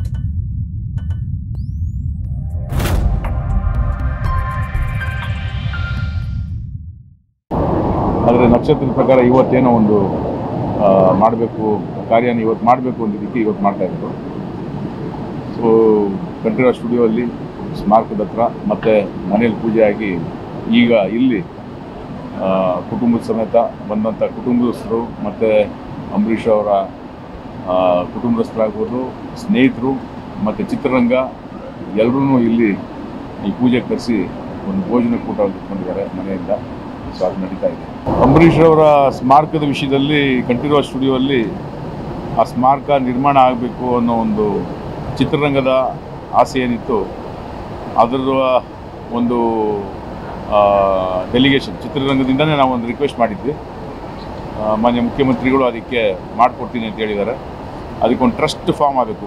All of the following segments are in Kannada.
ಆದರೆ ನಕ್ಷತ್ರದ ಪ್ರಕಾರ ಇವತ್ತೇನೋ ಒಂದು ಮಾಡಬೇಕು ಕಾರ್ಯನ ಇವತ್ತು ಮಾಡಬೇಕು ಅಂದಿದ್ದಕ್ಕೆ ಇವತ್ತು ಮಾಡ್ತಾಯಿದ್ರು. ಸೊ ಕಂಠೀರವ ಸ್ಟುಡಿಯೋ ಅಲ್ಲಿ ಸ್ಮಾರಕದ ಹತ್ರ ಮತ್ತು ಮನೇಲಿ ಪೂಜೆ ಆಗಿ ಈಗ ಇಲ್ಲಿ ಕುಟುಂಬದ ಸಮೇತ ಬಂದಂಥ ಕುಟುಂಬಸ್ಥರು ಮತ್ತು ಅಂಬರೀಷ್ ಅವರ ಕುಟುಂಬಸ್ಥರಾಗ್ಬೋದು, ಸ್ನೇಹಿತರು ಮತ್ತು ಚಿತ್ರರಂಗ ಎಲ್ಲರೂ ಇಲ್ಲಿ ಈ ಪೂಜೆಗೆ ಕರೆಸಿ ಒಂದು ಭೋಜನ ಕೂಟ ಬಂದಿದ್ದಾರೆ ಮನೆಯಿಂದ. ಸೊ ಅದು ನಡೀತಾ ಇದೆ. ಅಂಬರೀಷ್ ಅವರ ಸ್ಮಾರಕದ ವಿಷಯದಲ್ಲಿ ಕಂಠೀರವ ಸ್ಟುಡಿಯೋ ಅಲ್ಲಿ ಆ ಸ್ಮಾರಕ ನಿರ್ಮಾಣ ಆಗಬೇಕು ಅನ್ನೋ ಒಂದು ಚಿತ್ರರಂಗದ ಆಸೆ ಏನಿತ್ತು, ಅದರ ಒಂದು ಡೆಲಿಗೇಷನ್ ಚಿತ್ರರಂಗದಿಂದನೇ ನಾವು ಒಂದು ರಿಕ್ವೆಸ್ಟ್ ಮಾಡಿದ್ವಿ. ಮಾನ್ಯ ಮುಖ್ಯಮಂತ್ರಿಗಳು ಅದಕ್ಕೆ ಮಾಡಿಕೊಡ್ತೀನಿ ಅಂತ ಹೇಳಿದ್ದಾರೆ. ಅದಕ್ಕೊಂದು ಟ್ರಸ್ಟ್ ಫಾರ್ಮ್ ಆಗಬೇಕು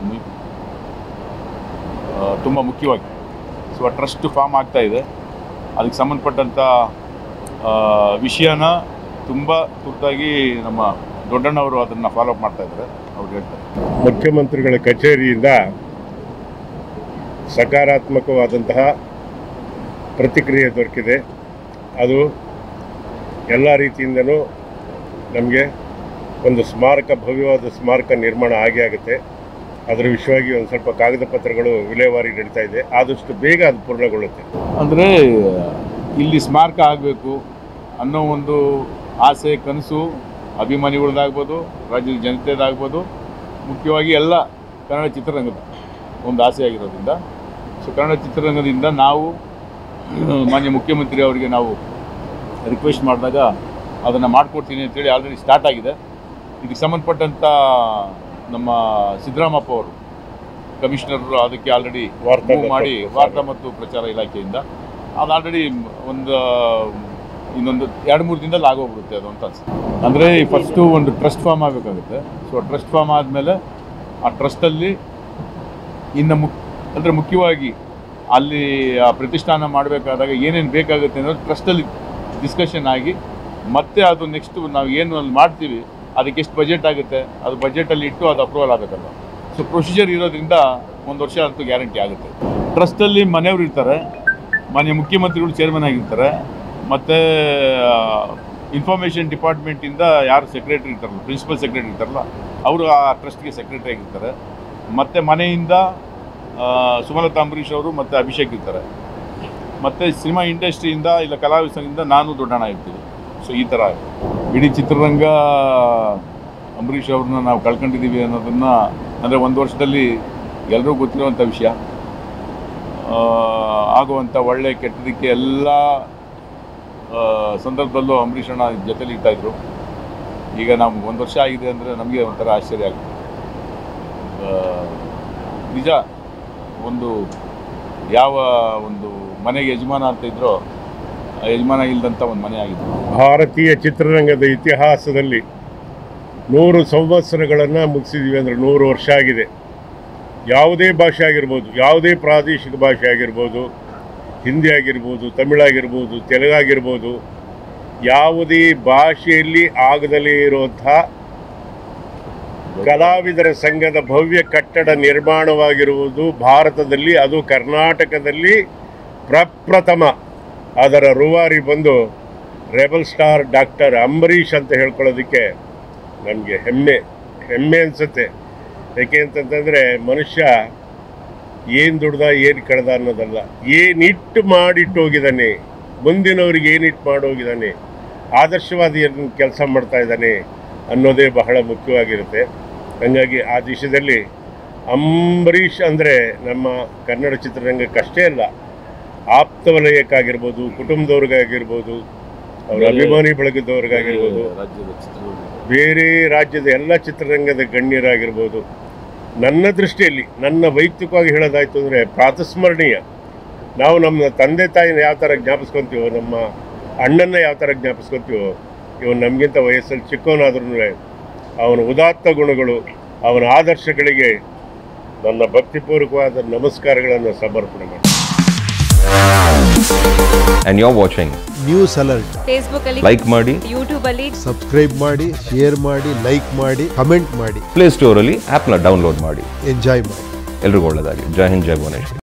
ತುಂಬ ಮುಖ್ಯವಾಗಿ. ಸೊ ಆ ಟ್ರಸ್ಟ್ ಫಾರ್ಮ್ ಆಗ್ತಾಯಿದೆ. ಅದಕ್ಕೆ ಸಂಬಂಧಪಟ್ಟಂಥ ವಿಷಯನ ತುಂಬ ತುರ್ತಾಗಿ ನಮ್ಮ ದೊಡ್ಡಣ್ಣವರು ಅದನ್ನು ಫಾಲೋಅಪ್ ಮಾಡ್ತಾಯಿದ್ದಾರೆ. ಅವ್ರು ಹೇಳ್ತಾರೆ, ಮುಖ್ಯಮಂತ್ರಿಗಳ ಕಚೇರಿಯಿಂದ ಸಕಾರಾತ್ಮಕವಾದಂತಹ ಪ್ರತಿಕ್ರಿಯೆ ದೊರಕಿದೆ. ಅದು ಎಲ್ಲ ರೀತಿಯಿಂದಲೂ ನಮಗೆ ಒಂದು ಸ್ಮಾರಕ, ಭವ್ಯವಾದ ಸ್ಮಾರಕ ನಿರ್ಮಾಣ ಆಗುತ್ತೆ. ಅದರ ವಿಷಯವಾಗಿ ಒಂದು ಸ್ವಲ್ಪ ಕಾಗದ ಪತ್ರಗಳು ವಿಲೇವಾರಿ ನಡೀತಾ ಇದೆ. ಆದಷ್ಟು ಬೇಗ ಅದು ಪೂರ್ಣಗೊಳ್ಳುತ್ತೆ. ಅಂದರೆ ಇಲ್ಲಿ ಸ್ಮಾರಕ ಆಗಬೇಕು ಅನ್ನೋ ಒಂದು ಆಸೆ, ಕನಸು ಅಭಿಮಾನಿಗಳದ್ದಾಗ್ಬೋದು, ರಾಜ್ಯದ ಜನತೆಯದಾಗ್ಬೋದು, ಮುಖ್ಯವಾಗಿ ಎಲ್ಲ ಕನ್ನಡ ಚಿತ್ರರಂಗದ ಒಂದು ಆಸೆ ಆಗಿರೋದ್ರಿಂದ, ಸೊ ಕನ್ನಡ ಚಿತ್ರರಂಗದಿಂದ ನಾವು ಮಾನ್ಯ ಮುಖ್ಯಮಂತ್ರಿ ಅವರಿಗೆ ನಾವು ರಿಕ್ವೆಸ್ಟ್ ಮಾಡಿದಾಗ ಅದನ್ನು ಮಾಡಿಕೊಡ್ತೀನಿ ಅಂತೇಳಿ ಆಲ್ರೆಡಿ ಸ್ಟಾರ್ಟ್ ಆಗಿದೆ. ಇದಕ್ಕೆ ಸಂಬಂಧಪಟ್ಟಂಥ ನಮ್ಮ ಸಿದ್ದರಾಮಪ್ಪ ಅವರು ಕಮಿಷನರ್ ಅದಕ್ಕೆ ಆಲ್ರೆಡಿ ಮಾಡಿ ವಾರ್ತಾ ಮತ್ತು ಪ್ರಚಾರ ಇಲಾಖೆಯಿಂದ ಅದು ಆಲ್ರೆಡಿ ಇನ್ನೊಂದು 2-3 ದಿನದಲ್ಲಿ ಆಗೋಗ್ಬಿಡುತ್ತೆ ಅದು ಅಂತ ಅನ್ಸುತ್ತೆ. ಅಂದರೆ ಫಸ್ಟು ಒಂದು ಟ್ರಸ್ಟ್ ಫಾರ್ಮ್ ಆಗಬೇಕಾಗುತ್ತೆ. ಸೊ ಟ್ರಸ್ಟ್ ಫಾರ್ಮ್ ಆದಮೇಲೆ ಆ ಟ್ರಸ್ಟಲ್ಲಿ ಇನ್ನು ಅಂದರೆ ಮುಖ್ಯವಾಗಿ ಅಲ್ಲಿ ಆ ಪ್ರತಿಷ್ಠಾನ ಮಾಡಬೇಕಾದಾಗ ಏನೇನು ಬೇಕಾಗುತ್ತೆ ಅನ್ನೋದು ಟ್ರಸ್ಟಲ್ಲಿ ಡಿಸ್ಕಷನ್ ಆಗಿ ಮತ್ತೆ ಅದು ನೆಕ್ಸ್ಟು ನಾವು ಏನು ಅಲ್ಲಿ ಮಾಡ್ತೀವಿ ಅದಕ್ಕೆ ಎಷ್ಟು ಬಜೆಟ್ ಆಗುತ್ತೆ, ಅದು ಬಜೆಟಲ್ಲಿ ಇಟ್ಟು ಅದು ಅಪ್ರೂವಲ್ ಆಗಬೇಕಲ್ಲ. ಸೊ ಪ್ರೊಸೀಜರ್ ಇರೋದ್ರಿಂದ 1 ವರ್ಷ ಅಂತೂ ಗ್ಯಾರಂಟಿ ಆಗುತ್ತೆ. ಟ್ರಸ್ಟಲ್ಲಿ ಮನೆಯವರು ಇರ್ತಾರೆ, ಮಾನ್ಯ ಮುಖ್ಯಮಂತ್ರಿಗಳು ಚೇರ್ಮನ್ ಆಗಿರ್ತಾರೆ, ಮತ್ತು ಇನ್ಫಾರ್ಮೇಷನ್ ಡಿಪಾರ್ಟ್ಮೆಂಟಿಂದ ಯಾರು ಸೆಕ್ರೆಟರಿ ಇರ್ತಾರಲ್ಲ, ಪ್ರಿನ್ಸಿಪಲ್ ಸೆಕ್ರೆಟರಿ ಇರ್ತಾರಲ್ಲ, ಅವರು ಆ ಟ್ರಸ್ಟ್ಗೆ ಸೆಕ್ರೆಟರಿ ಆಗಿರ್ತಾರೆ. ಮತ್ತು ಮನೆಯಿಂದ ಸುಮಲತಾ ಅಂಬರೀಷ್ ಅವರು ಮತ್ತು ಅಭಿಷೇಕ್ ಇರ್ತಾರೆ. ಮತ್ತು ಸಿನಿಮಾ ಇಂಡಸ್ಟ್ರಿಯಿಂದ ಇಲ್ಲ ಕಲಾವಿದರಿಂದ ನಾನು ದೊಡ್ಡಣ್ಣ ಇರ್ತೀವಿ. ಸೊ ಈ ಥರ ಇಡೀ ಚಿತ್ರರಂಗ ಅಂಬರೀಷ್ ಅವ್ರನ್ನ ನಾವು ಕಳ್ಕೊಂಡಿದ್ದೀವಿ ಅನ್ನೋದನ್ನು, ಅಂದರೆ 1 ವರ್ಷದಲ್ಲಿ ಎಲ್ಲರಿಗೂ ಗೊತ್ತಿರುವಂಥ ವಿಷಯ. ಆಗುವಂಥ ಒಳ್ಳೆ ಕೆಟ್ಟದಕ್ಕೆ ಎಲ್ಲ ಸಂದರ್ಭದಲ್ಲೂ ಅಂಬರೀಷ್ ಅಣ್ಣ ಜೊತೆಲಿ ಇರ್ತಾಯಿದ್ರು. ಈಗ ನಾವು 1 ವರ್ಷ ಆಗಿದೆ ಅಂದರೆ ನಮಗೆ ಒಂಥರ ಆಶ್ಚರ್ಯ ಆಗುತ್ತೆ. ನಿಜ, ಒಂದು ಯಾವ ಒಂದು ಮನೆಗೆ ಯಜಮಾನ ಅಂತ ಇದ್ರೋ ಯಜಮಾನ ಇಲ್ಲದಂಥ ಒಂದು ಮನೆ ಆಗಿದೆ. ಭಾರತೀಯ ಚಿತ್ರರಂಗದ ಇತಿಹಾಸದಲ್ಲಿ 100 ಸಂವತ್ಸರಗಳನ್ನು ಮುಗಿಸಿದ್ದೀವಿ ಅಂದರೆ 100 ವರ್ಷ ಆಗಿದೆ. ಯಾವುದೇ ಭಾಷೆ ಆಗಿರ್ಬೋದು, ಯಾವುದೇ ಪ್ರಾದೇಶಿಕ ಭಾಷೆ ಆಗಿರ್ಬೋದು, ಹಿಂದಿ ಆಗಿರ್ಬೋದು, ತಮಿಳಾಗಿರ್ಬೋದು, ತೆಲುಗಾಗಿರ್ಬೋದು, ಯಾವುದೇ ಭಾಷೆಯಲ್ಲಿ ಆಗದಲೇ ಇರುವಂಥ ಕಲಾವಿದರ ಸಂಘದ ಭವ್ಯ ಕಟ್ಟಡ ನಿರ್ಮಾಣವಾಗಿರುವುದು ಭಾರತದಲ್ಲಿ, ಅದು ಕರ್ನಾಟಕದಲ್ಲಿ ಪ್ರಪ್ರಥಮ. ಅದರ ರೂವಾರಿ ಬಂದು ರೆಬಲ್ ಸ್ಟಾರ್ ಡಾಕ್ಟರ್ ಅಂಬರೀಷ್ ಅಂತ ಹೇಳ್ಕೊಳ್ಳೋದಕ್ಕೆ ನಮಗೆ ಹೆಮ್ಮೆ ಅನಿಸುತ್ತೆ. ಯಾಕೆ ಅಂತಂತಂದರೆ ಮನುಷ್ಯ ಏನು ದುಡ್ದ ಏನು ಕಳೆದ ಅನ್ನೋದಲ್ಲ, ಏನಿಟ್ಟು ಮಾಡಿಟ್ಟು ಹೋಗಿದ್ದಾನೆ, ಮುಂದಿನವ್ರಿಗೆ ಏನಿಟ್ಟು ಮಾಡೋಗಿದ್ದಾನೆ, ಆದರ್ಶವಾದಿ ಕೆಲಸ ಮಾಡ್ತಾ ಇದ್ದಾನೆ ಅನ್ನೋದೇ ಬಹಳ ಮುಖ್ಯವಾಗಿರುತ್ತೆ. ಹಾಗಾಗಿ ಆ ದಿಶೆಯಲ್ಲಿ ಅಂಬರೀಷ್ ಅಂದರೆ ನಮ್ಮ ಕನ್ನಡ ಚಿತ್ರರಂಗಕ್ಕಷ್ಟೇ ಅಲ್ಲ, ಆಪ್ತ ವಲಯಕ್ಕಾಗಿರ್ಬೋದು, ಕುಟುಂಬದವ್ರಿಗಾಗಿರ್ಬೋದು, ಅವರ ಅಭಿಮಾನಿ ಬಳಗದವ್ರಿಗಾಗಿರ್ಬೋದು, ಬೇರೆ ರಾಜ್ಯದ ಎಲ್ಲ ಚಿತ್ರರಂಗದ ಗಣ್ಯರಾಗಿರ್ಬೋದು, ನನ್ನ ದೃಷ್ಟಿಯಲ್ಲಿ ನನ್ನ ವೈಯಕ್ತಿಕವಾಗಿ ಹೇಳೋದಾಯಿತು ಅಂದರೆ ಪ್ರಾತಸ್ಮರಣೀಯ. ನಾವು ನಮ್ಮ ತಂದೆ ತಾಯಿನ ಯಾವ ಥರ ಜ್ಞಾಪಿಸ್ಕೊತೀವೋ, ನಮ್ಮ ಅಣ್ಣನ ಯಾವ ಥರ ಜ್ಞಾಪಿಸ್ಕೊತೀವೋ, ಇವನು ನಮಗಿಂತ ವಯಸ್ಸಲ್ಲಿ ಚಿಕ್ಕವನಾದ್ರೂ ಅವನ ಉದಾತ್ತ ಗುಣಗಳು, ಅವನ ಆದರ್ಶಗಳಿಗೆ ನನ್ನ ಭಕ್ತಿಪೂರ್ವಕವಾದ ನಮಸ್ಕಾರಗಳನ್ನು ಸಮರ್ಪಣೆ ಮಾಡಿ. And you're watching news alert. Facebook ಅಲ್ಲಿ ಲೈಕ್ ಮಾಡಿ, ಯೂಟ್ಯೂಬ್ ಅಲ್ಲಿ ಸಬ್ಸ್ಕ್ರೈಬ್ ಮಾಡಿ, ಶೇರ್ ಮಾಡಿ, ಲೈಕ್ ಮಾಡಿ, ಕಮೆಂಟ್ ಮಾಡಿ. ಪ್ಲೇ ಸ್ಟೋರ್ ಅಲ್ಲಿ ಆಪ್ ನ ಡೌನ್ಲೋಡ್ ಮಾಡಿ. ಎಂಜಾಯ್ ಮಾಡಿ. ಎಲ್ರಿಗೂ ಒಳ್ಳೆಯದಾಗಲಿ. ಜೈ ಹಿಂದ್, ಜೈ ಭುವನೇಶ್ವರಿ.